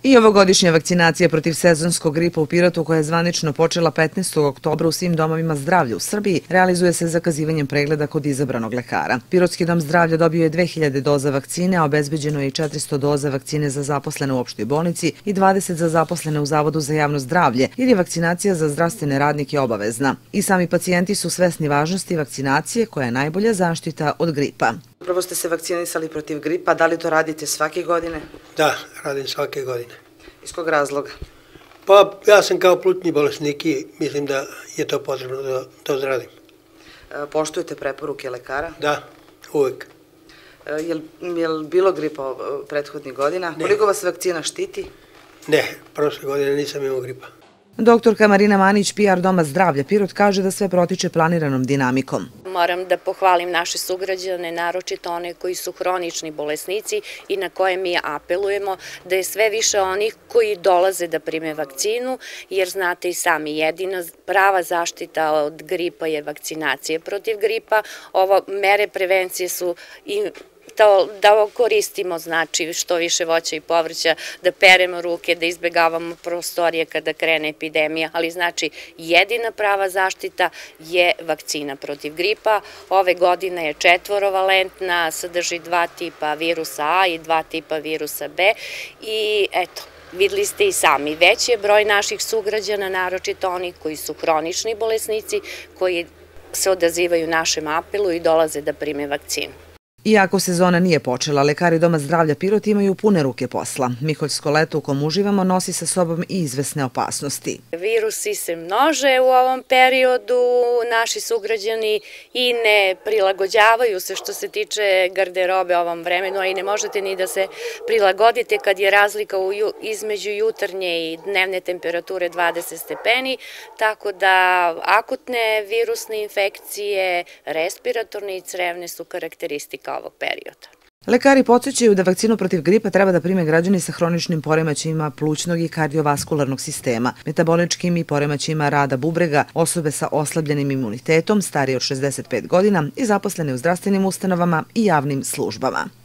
I ovogodišnja vakcinacija protiv sezonskog gripa u Pirotu, koja je zvanično počela 15. oktobra u svim domovima zdravlja u Srbiji, realizuje se zakazivanjem pregleda kod izabranog lekara. Pirotski dom zdravlja dobio je 2000 doza vakcine, a obezbeđeno je i 400 doza vakcine za zaposlene u opštoj bolnici i 20 za zaposlene u Zavodu za javno zdravlje, jer je vakcinacija za zdravstvene radnike obavezna. I sami pacijenti su svesni važnosti vakcinacije, koja je najbolja zaštita od gripa. Prvo ste se vakcinisali protiv gripa, da li to radite svake godine? Da, radim svake godine. Iz kog razloga? Pa ja sam kao plućni bolesnik i mislim da je to potrebno da to odradim. Poštujete preporuke lekara? Da, uvek. Je li bilo gripa prethodnih godina? Koliko vas vakcina štiti? Ne, prošle godine nisam imao gripa. Doktorka Marina Manić, PR Doma zdravlja Pirot, kaže da sve protiče planiranom dinamikom. Moram da pohvalim naše sugrađane, naročito one koji su hronični bolesnici i na koje mi apelujemo da je sve više onih koji dolaze da prime vakcinu, jer znate i sami, jedina prava zaštita od gripa je vakcinacija protiv gripa. Ovo mere prevencije su i da koristimo, znači, što više voća i povrća, da peremo ruke, da izbegavamo prostorije kada krene epidemija, ali znači jedina prava zaštita je vakcina protiv gripa. Ove godine je 4-valentna, sadrži 2 tipa virusa A i 2 tipa virusa B i eto, videli ste i sami, veći je broj naših sugrađana, naročito oni koji su hronični bolesnici, koji se odazivaju našem apelu i dolaze da prime vakcinu. Iako sezona nije počela, lekari Doma zdravlja Pirot imaju pune ruke posla. Miholjsko leto u kom uživamo nosi sa sobom i izvesne opasnosti. Virusi se množe u ovom periodu, naši sugrađani i ne prilagođavaju se što se tiče garderobe ovom vremenu, a i ne možete ni da se prilagodite kad je razlika između jutarnje i dnevne temperature 20 stepeni, tako da akutne virusne infekcije, respiratorne i crevne su karakteristika ovog perioda. Lekari podsjećaju da vakcinu protiv gripa treba da prime građani sa hroničnim poremećajima plućnog i kardiovaskularnog sistema, metaboličkim i poremećajima rada bubrega, osobe sa oslabljenim imunitetom, starije od 65 godina i zaposlene u zdravstvenim ustanovama i javnim službama.